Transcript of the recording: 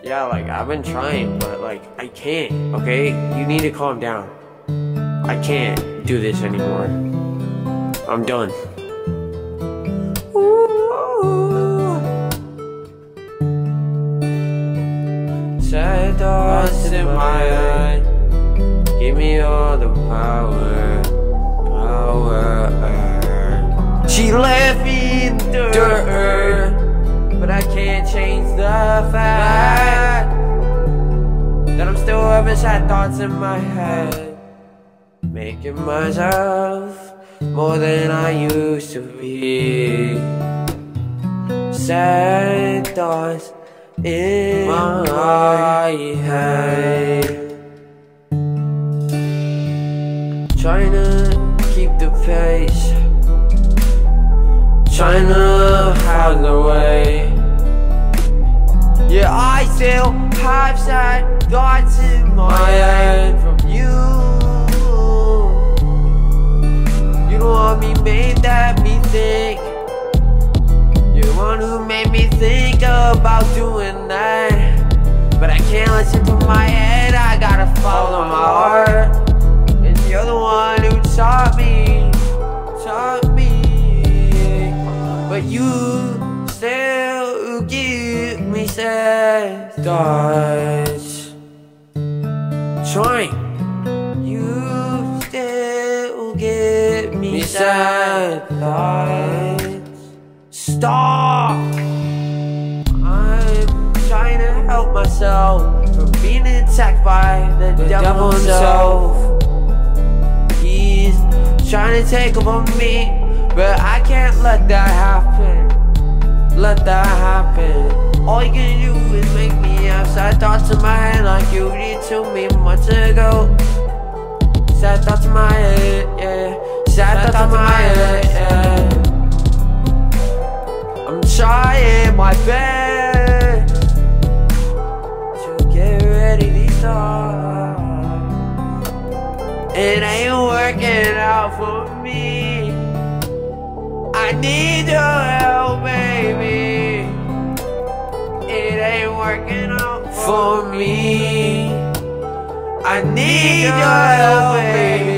Yeah, like, I've been trying, but, like, I can't, okay? You need to calm down. I can't do this anymore. I'm done. Ooh. Sad thoughts in my head. Give me all the power. She left me in the dirt, but I can't change the fact that I'm still having sad thoughts in my head, making myself more than I used to be. Sad thoughts in my head. Trying to keep the pace, trying to hide away. Yeah, I still have sad thoughts in my head from you. You the one who made me think. You're the one who made me think about doing that. But I can't listen to my head, I gotta follow my heart. And you're the one who taught me. But you still give me sad thoughts. Trying. You still give me sad thoughts. Stop. I'm trying to help myself from being attacked by the devil himself. He's trying to take over me, but I can't let that happen. Let that happen. All you can do is make me have sad thoughts in my head, like you did to me months ago. Sad thoughts in my head, yeah. Sad thoughts in my head, yeah. I'm trying my best to get rid of these thoughts. It ain't working out for me. I need your help, baby. It ain't working out for me. I need your help, baby.